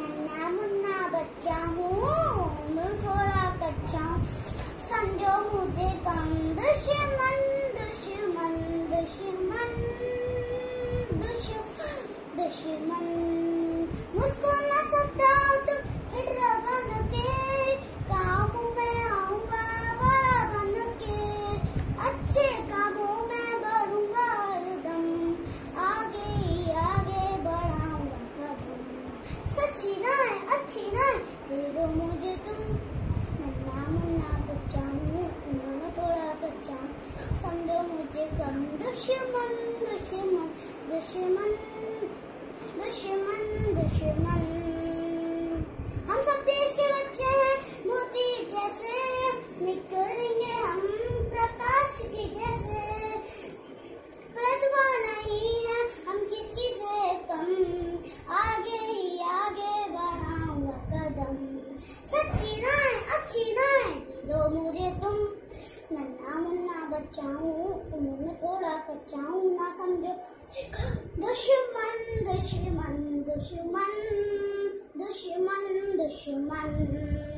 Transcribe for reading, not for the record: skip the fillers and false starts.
नन्ना मुन्ना बच्चा हूँ, मैं थोड़ा कच्चा हूँ, समझो मुझे कम। दुश्मन दुश्मन दुश्मन दुश्मन मुझको न सताओ तुम हिटलर बन के, काम में आऊंगा बड़ा बन के, अच्छे कामों में बढ़ूंगा एकदम, आगे आगे बढ़ाऊंगा कदम। सच्ची ना है अच्छी ना है दे दो मुझे तुम, नन्ना मुन्ना बच्चा हूँ, मैं थोड़ा बच्चा हूँ, समझो मुझे कम। दुश्मन दुश्मन दुश्मन दुश्मन दुश्मन हम सब देश के बच्चे हैं, मोती जैसे निकलेंगे हम प्रकाश की जैसे, प्रतिभा नहीं है हम किसी से कम, आगे ही आगे बढ़ाऊंगा कदम। सच्ची ना है अच्छी ना है दे दो मुझे तुम, नन्ना मुन्ना बच्चा हूँ, मैं थोड़ा कच्चा हूँ, ना समझो दुश्मन दुश्मन दुश्मन दुश्मन दुश्मन।